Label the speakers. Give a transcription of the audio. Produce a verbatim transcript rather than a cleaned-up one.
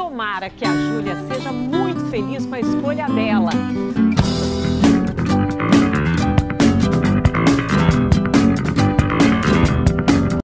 Speaker 1: Tomara que a Júlia seja muito feliz com a escolha dela.